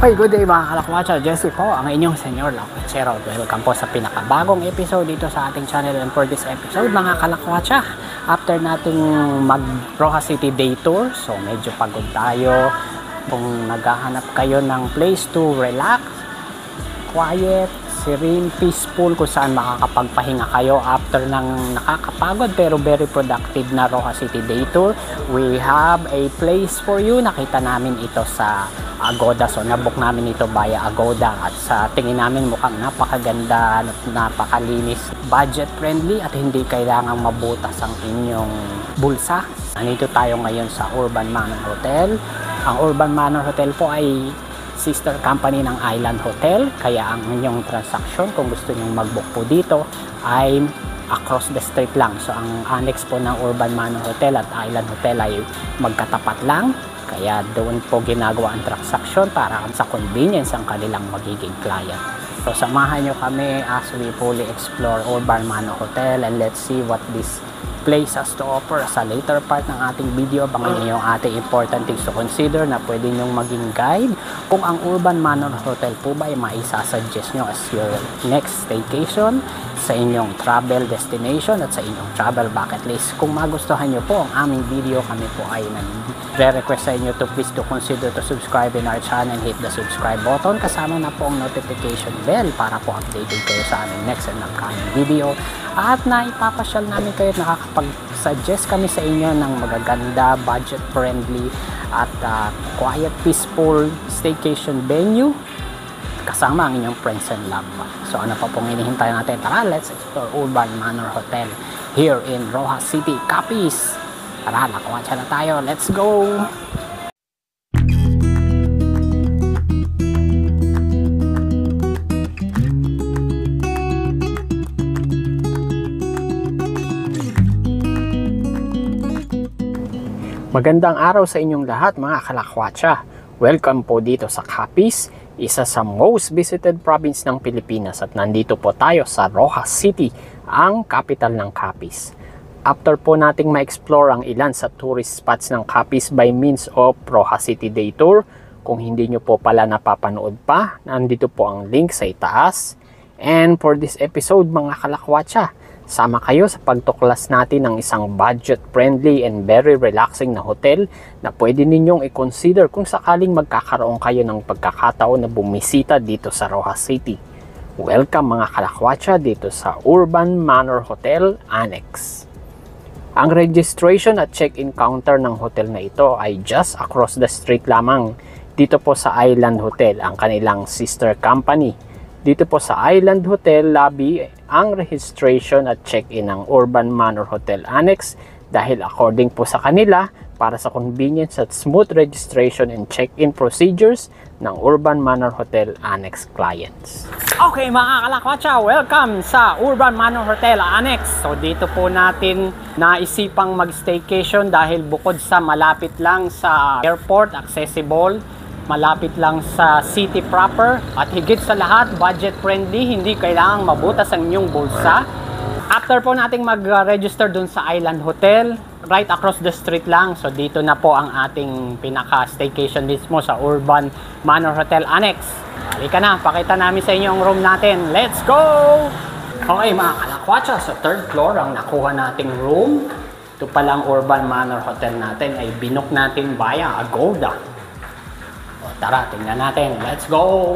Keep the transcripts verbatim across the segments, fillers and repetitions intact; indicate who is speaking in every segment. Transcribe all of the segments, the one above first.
Speaker 1: Okay, good day mga kalakwatsa. Jesse po, ang inyong senior lakwatsero. Welcome po sa pinakabagong episode dito sa ating channel. And for this episode mga kalakwatsa, after nating mag Roxas City day tour, so medyo pagod tayo. Kung naghahanap kayo ng place to relax, quiet, serene, peaceful, kung saan makakapagpahinga kayo after ng nakakapagod pero very productive na Roxas City day tour, we have a place for you. Nakita namin ito sa Agoda, so nabook namin ito via Agoda at sa tingin namin mukhang napakaganda, napakalinis, budget friendly at hindi kailangang mabutas ang inyong bulsa. Nandito tayo ngayon sa Urban Manor Hotel. Ang Urban Manor Hotel po ay sister company ng Island Hotel, kaya ang inyong transaction kung gusto nyong mag-book po dito ay across the street lang. So ang annex po ng Urban Manor Hotel at Island Hotel ay magkatapat lang, kaya doon po ginagawa ang transaction para sa convenience ang kanilang magiging client. So samahan nyo kami as we fully explore Urban Manor Hotel and let's see what this place has to offer. Sa later part ng ating video, abangan nyo yung ating important things to consider na pwede nyong maging guide kung ang Urban Manor Hotel po ba ay maisasuggest nyo as your next staycation sa inyong travel destination at sa inyong travel bucket list. Kung magustuhan nyo po ang aming video, kami po ay nag-request sa inyo to please to consider to subscribe in our channel and hit the subscribe button kasama na po ang notification bell para po updated kayo sa aming next and upcoming video. At na ipapasyal namin kayo at nakakapag-suggest kami sa inyo ng magaganda, budget-friendly at uh, quiet, peaceful staycation venue kasama ang inyong friends and loved ones. So ano pa pong hinihintay natin? Tara, let's explore Urban Manor Hotel here in Roxas City, Capiz. Tara, nakuwatsa na tayo. Let's go! Magandang araw sa inyong lahat mga kalakwatsa. Welcome po dito sa Capiz, isa sa most visited province ng Pilipinas, at nandito po tayo sa Roxas City, ang capital ng Capiz. After po nating ma-explore ang ilan sa tourist spots ng Capiz by means of Roxas City Day Tour, kung hindi nyo po pala napapanood pa, nandito po ang link sa itaas. And for this episode mga kalakwatsa, sama kayo sa pagtuklas natin ng isang budget-friendly and very relaxing na hotel na pwede ninyong i-consider kung sakaling magkakaroon kayo ng pagkakataon na bumisita dito sa Roxas City. Welcome mga kalakwatsa dito sa Urban Manor Hotel Annex. Ang registration at check-in counter ng hotel na ito ay just across the street lamang. Dito po sa Island Hotel, ang kanilang sister company. Dito po sa Island Hotel lobby ang registration at check-in ng Urban Manor Hotel Annex, dahil according po sa kanila, para sa convenience at smooth registration and check-in procedures ng Urban Manor Hotel Annex clients. Okay mga kalakwatsa, welcome sa Urban Manor Hotel Annex. So dito po natin naisipang mag-staycation dahil bukod sa malapit lang sa airport, accessible, malapit lang sa city proper, at higit sa lahat budget friendly, hindi kailangang mabutas ang inyong bulsa. After po nating mag-register dun sa Island Hotel, right across the street lang, so dito na po ang ating pinaka staycation mismo sa Urban Manor Hotel Annex. Halika na, pakita namin sa inyo ang room natin. Let's go! Okay mga kalakwatsa, sa third floor ang nakuha nating room. Ito palang Urban Manor Hotel natin ay binook natin via Agoda. Tara, tingnan natin. Let's go!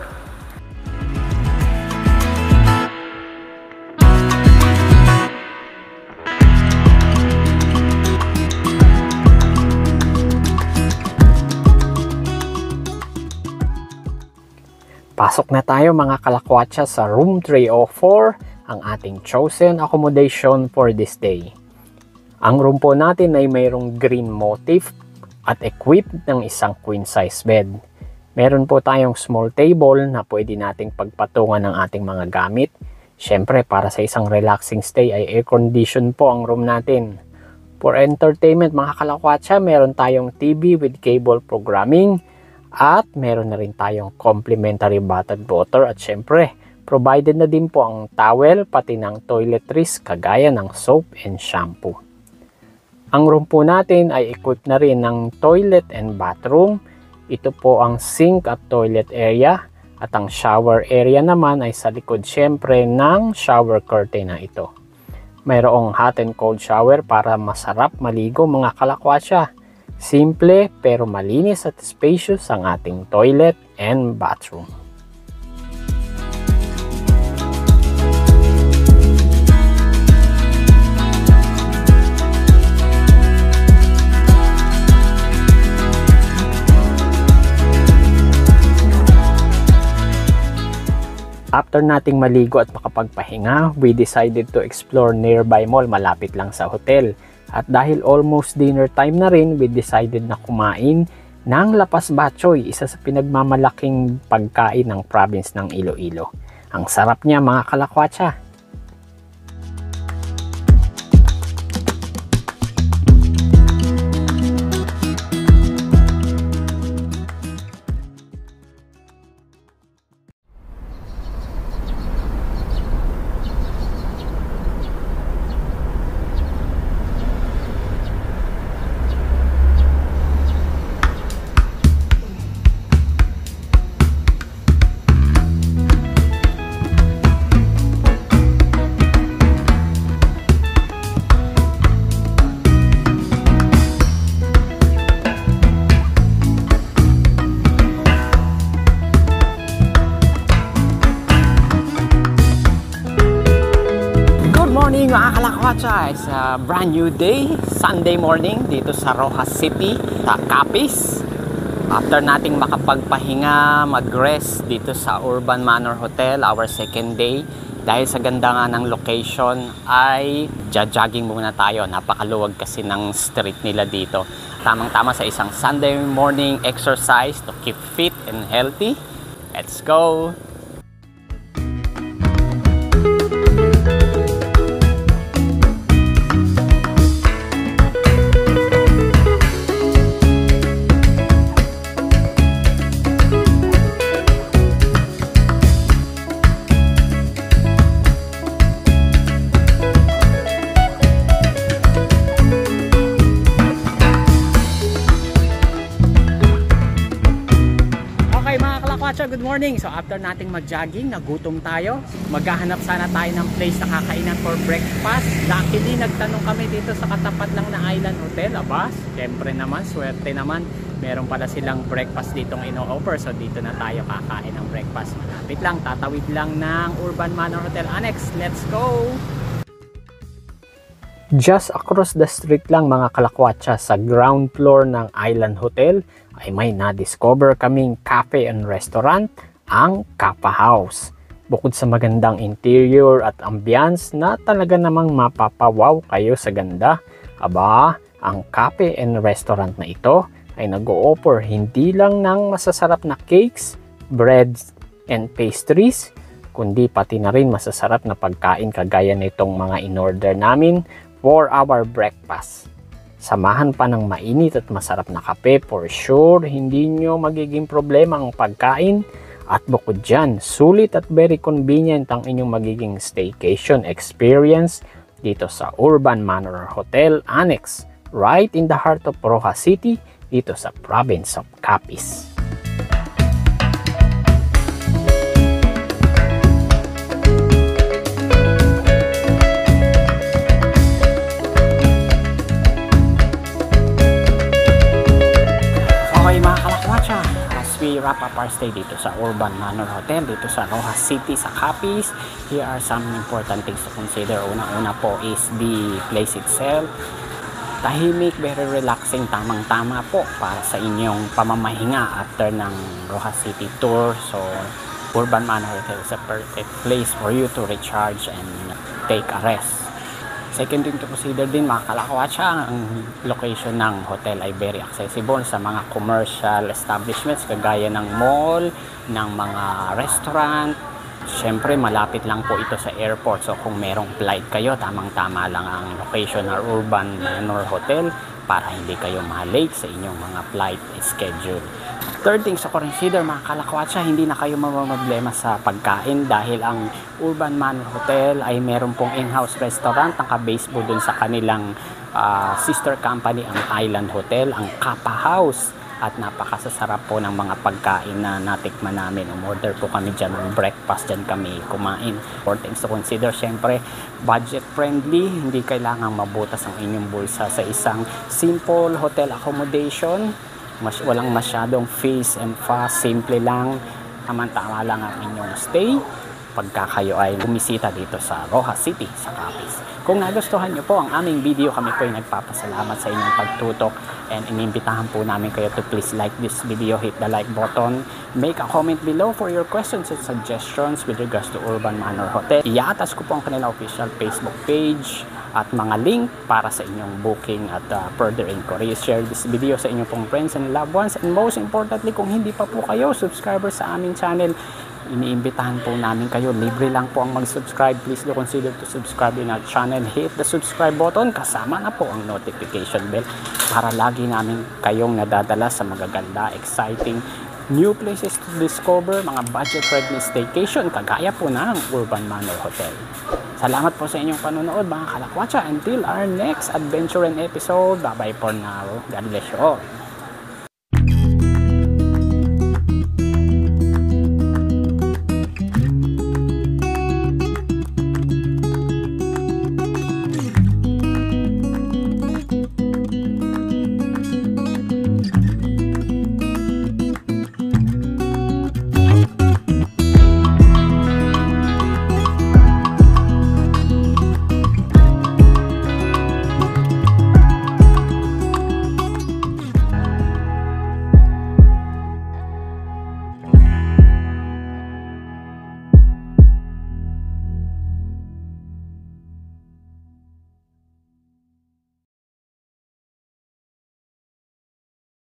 Speaker 1: Pasok na tayo mga kalakwatsa sa room three oh four, ang ating chosen accommodation for this day. Ang room po natin ay mayroong green motif at equipped ng isang queen size bed. Meron po tayong small table na pwede nating pagpatungan ng ating mga gamit. Syempre para sa isang relaxing stay ay air condition po ang room natin. For entertainment mga kalakwatsa, meron tayong T V with cable programming at meron na rin tayong complimentary bottled water, at syempre provided na din po ang towel pati ng toiletries kagaya ng soap and shampoo. Ang room po natin ay equipped na rin ng toilet and bathroom, Ito po ang sink at toilet area. At ang shower area naman ay sa likod syempre ng shower curtain na ito. Mayroong hot and cold shower para masarap maligo mga kalakwatsa. Simple pero malinis at spacious ang ating toilet and bathroom. After nating maligo at makapagpahinga, we decided to explore nearby mall malapit lang sa hotel. At dahil almost dinner time na rin, we decided na kumain ng lapas batchoy, isa sa pinagmamalaking pagkain ng province ng Iloilo. Ang sarap niya mga kalakwatsa. Mga kalakwatsa, it's a brand new day, Sunday morning dito sa Rojas City, sa Capiz. After nating makapagpahinga, mag-rest dito sa Urban Manor Hotel, our second day. Dahil sa ganda nga ng location ay jogging muna tayo. Napakaluwag kasi ng street nila dito. Tamang-tama sa isang Sunday morning exercise to keep fit and healthy. Let's go! Good morning! So after nating mag-jogging, nagutom tayo. Maghahanap sana tayo ng place na kakainan for breakfast. Luckily, nagtanong kami dito sa katapat lang na Island Hotel. Aba, siyempre naman, swerte naman. Meron pala silang breakfast ditong ino-offer. So dito na tayo kakain ng breakfast. Malapit lang, tatawid lang ng Urban Manor Hotel Annex. Let's go! Just across the street lang mga kalakwatsa, sa ground floor ng Island Hotel ay may na-discover kaming cafe and restaurant, ang Kappa House. Bukod sa magandang interior at ambience na talaga namang mapapawaw kayo sa ganda, aba, ang cafe and restaurant na ito ay nag-o-offer hindi lang ng masasarap na cakes, breads, and pastries, kundi pati na rin masasarap na pagkain kagaya nitong mga in-order namin for our breakfast. Samahan pa ng mainit at masarap na kape, for sure hindi nyo magiging problema ang pagkain. At bukod dyan, sulit at very convenient ang inyong magiging staycation experience dito sa Urban Manor Hotel Annex, right in the heart of Rojas City, dito sa province of Capiz. We wrap up our stay dito sa Urban Manor Hotel, dito sa Rojas City, sa Capiz. Here are some important things to consider. Una-una po is the place itself. Tahimik, very relaxing, tamang-tama po para sa inyong pamamahinga after ng Rojas City tour. So, Urban Manor Hotel is a perfect place for you to recharge and take a rest. Second thing to consider din mga kalakwatsa, ang location ng hotel ay very accessible sa mga commercial establishments kagaya ng mall, ng mga restaurant. Siyempre malapit lang po ito sa airport, so kung merong flight kayo, tamang-tama lang ang location ng Urban Manor Hotel para hindi kayo ma-late sa inyong mga flight schedule. Third thing to consider mga kalakwatsa, hindi na kayo mamamblema sa pagkain dahil ang Urban Manor Hotel ay meron pong in-house restaurant, nakabase po dun sa kanilang uh, sister company ang Island Hotel, ang Kappa House. at napakasasarap po ng mga pagkain na natikman namin. Umorder po kami dyan ng breakfast, dyan kami kumain. For things to consider, syempre budget friendly, hindi kailangang mabutas ang inyong bulsa sa isang simple hotel accommodation. Mas, walang masyadong fees and fuss, simple lang, tamang-tama lang ang inyong stay pagka kayo ay bumisita dito sa Roxas City sa Capiz. Kung nagustuhan nyo po ang aming video, kami po ay nagpapasalamat sa inyong pagtutok and inimbitahan po namin kayo to please like this video, hit the like button, make a comment below for your questions and suggestions with regards to Urban Manor Hotel. Iatas ko po ang kanilang official Facebook page at mga link para sa inyong booking at uh, further inquiries. Share this video sa inyong pong friends and loved ones, and most importantly, kung hindi pa po kayo subscriber sa aming channel, iniimbitahan po namin kayo, libre lang po ang mag-subscribe. Please do consider to subscribe in our channel. Hit the subscribe button, kasama na po ang notification bell para lagi namin kayong nadadala sa magaganda, exciting new places to discover, mga budget-friendly staycation kagaya po ng Urban Manor Hotel. Salamat po sa inyong panonood mga kalakwatsa. Until our next adventure and episode, bye bye for now. God bless you all.